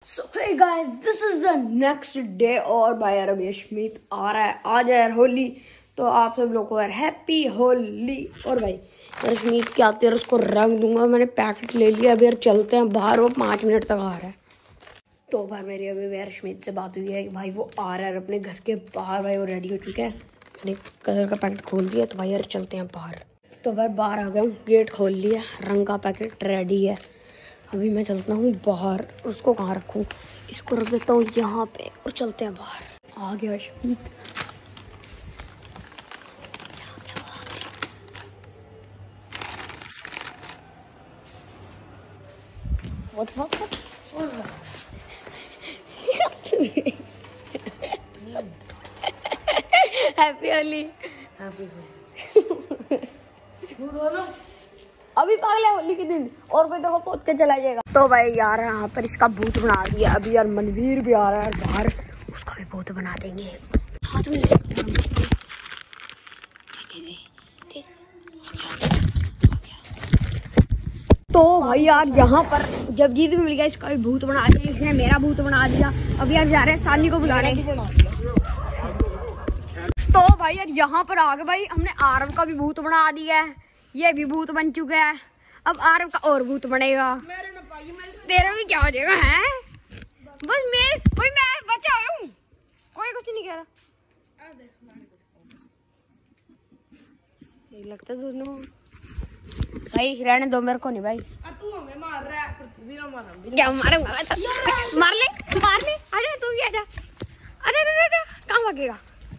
So hey guys, this is the next day और भाई यार अभी अश्मीत आ रहा है, आज है यार होली। तो आप सब लोगों को यार हैप्पी होली। और भाई यार अश्मीत के आते यार उसको रंग दूंगा। मैंने पैकेट ले लिया, अभी यार चलते हैं बाहर, वो 5 मिनट तक आ रहा है। तो भाई मेरी अभी यार अश्मीत से बात हुई है कि भाई वो आ रहा है अपने घर के बाहर, भाई वो रेडी हो चुके हैं। मैंने कलर का पैकेट खोल दिया, तो भाई यार चलते हैं बाहर। तो भाई बाहर आ गया हूँ, गेट खोल लिया, रंग का पैकेट रेडी है। अभी मैं चलता हूँ बाहर। उसको कहाँ रखूँ? इसको रख देता हूँ यहाँ पे और चलते हैं बाहर। आ गया अश्मीत। हैप्पी होली। अभी पागल है होली के दिन, और कोई तरह पोत के चला जाएगा। तो भाई यार यहाँ पर इसका भूत बना दिया। अभी यार मनवीर भी आ रहा है बाहर, उसका भी भूत बना देंगे। हाथ में तो भाई यार यहाँ पर जब जीत भी मिल गया, इसका भी भूत बना दिया, इसने मेरा भूत बना दिया। अभी यार जा रहे हैं सानी को बुलाने। तो भाई यार यहाँ पर आ गए भाई, हमने आरव का भी भूत बना दिया है, ये भी भूत बन चुका है। अब आरव का और भूत बनेगा। तेरा भी क्या हो जाएगा है? बस मैं बचा हूँ, कोई कुछ नहीं कह रहा। लगता दोनों भाई रहने दो, मेरे को नहीं भाई। तू हमें मार रहा है, क्या मारूंगा? मार ले आजा, तू भी आजा। आजा कहाँ भागेगा?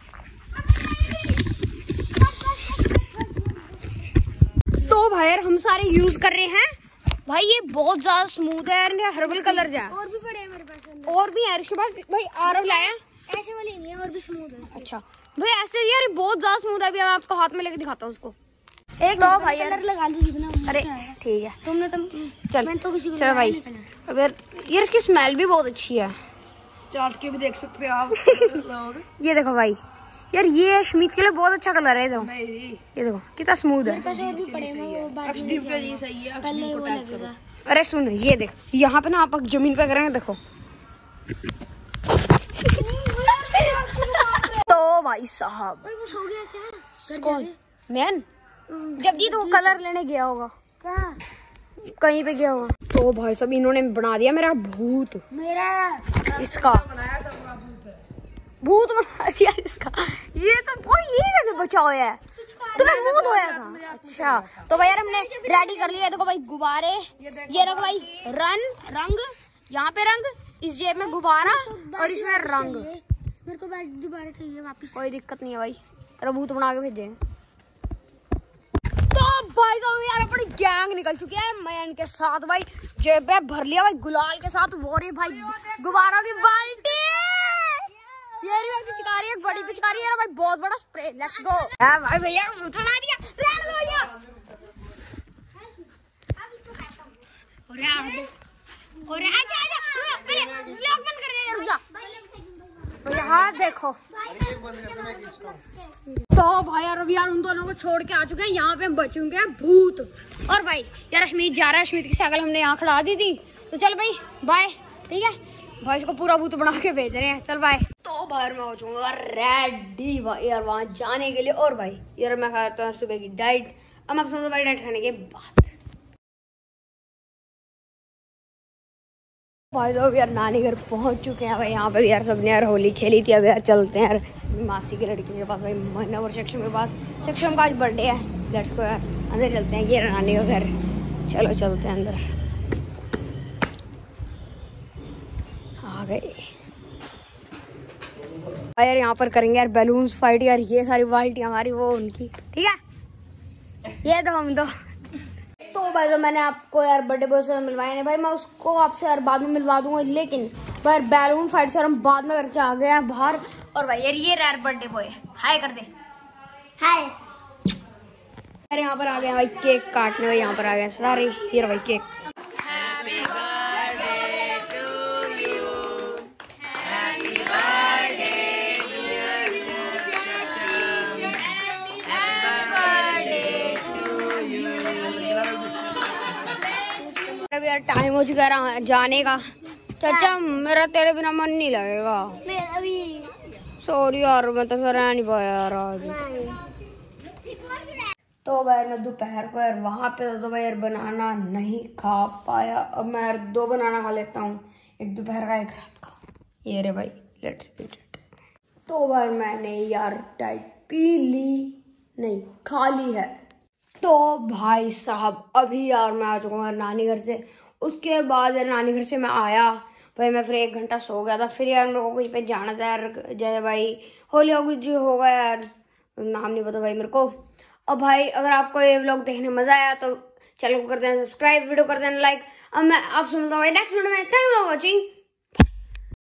तो भाई यार हम सारे यूज कर रहे हैं भाई, ये बहुत ज्यादा स्मूथ है यार, हर्बल कलर जा। और भी पड़े हैं मेरे पास, और भी है इसके पास भाई। आरव लाया ऐसे वाली नहीं है, और भी स्मूथ है। अच्छा भाई ऐसे यार बहुत ज्यादा स्मूथ है। अभी मैं आपको हाथ में लेके दिखाता हूँ उसको। एक तो भाई कलर लगा लो जितना। अरे ठीक है, तुमने चल मैं तो किसी को चल भाई। अब यार इसकी स्मेल भी बहुत अच्छी है, चाट के भी देख सकते हो आप लोग। ये देखो भाई यार, ये अश्मीत के लिए बहुत अच्छा कलर है। देखो ये देखो कितना स्मूथ है। और भी पड़े हैं, वो अक्षदीप के लिए सही है, अक्षदीप को टैग करो। अरे सुन, ये देख यहाँ पे ना आप जमीन पे करेंगे, देखो। तो भाई साहब हो गया क्या? कौन? मैन जब जी तो कलर लेने गया होगा, कहाँ? कहीं पे गया होगा। तो भाई साहब इन्होंने बना दिया मेरा भूत। मेरा इसका भूत बना दिया इसका। ये कैसे बचा हुआ है? तुम्हें मुंह धोया था? अच्छा तो भाई यार हमने रेडी कर लिया। देखो भाई गुब्बारे, ये रखो भाई रंग, यहाँ पे रंग, इस जेब में गुब्बारा और इसमें रंग। मेरे को दोबारा चाहिए वापस। कोई दिक्कत नहीं है भाई, तेरा भूत बना के भेजे। तो भाई साहब यार अपनी गैंग निकल चुकी है मैन के साथ भाई। जेब में भर लिया भाई गुलाल के साथ, वो रही भाई गुब्बारों की बाल्टी। ये रही भाई पिचकारी, एक बड़ी पिचकारी है भाई, बहुत बड़ा स्प्रे। लेट्स गो भाई। भैया भूत बना दिया भैया। और आजा पहले ब्लॉग बंद कर दे, रुक जा। यहाँ देखो तो भाई यार अभी यार उन दोनों को छोड़ के आ चुके हैं, यहाँ पे हम बचेंगे भूत। और भाई यार अश्मीत जा रहा है, अश्मीत की साइकिल हमने यहाँ खड़ा दी थी। तो चल भाई बाय, ठीक है भाई, इसको पूरा भूत बना के भेज रहे हैं। चल बाय। तो भाई मैं हो जाऊंगा रेडी भाई यार वहाँ जाने के लिए। और भाई यार मैं खाता हूँ सुबह की डाइट। अब मैं समझो भाई डाइट खाने के बाद भाई लोग यार नानी घर पहुंच चुके हैं भाई। यहाँ पे यार सबने यार होली खेली थी। अब यार चलते हैं यार मासी की लड़की के पास भाई, मनोवर सेक्शन के पास। सेक्शन का आज बर्थडे है, लेट्स गो यार अंदर चलते हैं। ये नानी का घर, चलो चलते हैं अंदर। आ गए यार, यहाँ पर करेंगे यार बैलून्स फाइट यार। ये सारी बाल्टी हमारी, वो उनकी, ठीक है। ये दो हम दो। तो भाई जो मैंने आपको यार बर्थडे बॉय से मिलवाए नहीं भाई, मैं उसको आपसे यार बाद में मिलवा दूंगा। लेकिन भाई बैलून फाइट से हम बाद में करके आ गए हैं बाहर। और भाई यार ये यार बर्थडे बॉय हाय कर दे, हाय। यार यहाँ पर आ गए भाई केक काटने, भाई यहाँ पर आ गए सारे। ये भाई केक। यार टाइम हो चुका है जाने का। चाचा मेरा तेरे बिना मन नहीं लगेगा। मेरा भी। सॉरी यार, मैं तो रह नहीं पाया यार आज। तो भाई मैं दोपहर को यार वहां पे तो भाई यार बनाना नहीं खा पाया। अब मैं यार 2 बनाना खा लेता हूँ, एक दोपहर का एक रात का। ये रे भाई, लेट्स ईट इट। तो भाई मैंने यार डाइट पी ली, नहीं खा ली है। तो भाई साहब अभी यार मैं आ चुका हूँ नानी घर से। उसके बाद यार नानी घर से मैं आया भाई, मैं फिर 1 घंटा सो गया था। फिर यार मेरे को कहीं पे जाना था यार, जैसे भाई होली हो कुछ होगा यार, नाम नहीं पता भाई मेरे को। अब भाई अगर आपको ये व्लॉग देखने में मजा आया तो चैनल को कर देना सब्सक्राइब, वीडियो कर देना लाइक। अब मैं आपसे मिलता हूँ नेक्स्ट वीडियो में। Thank you for watching.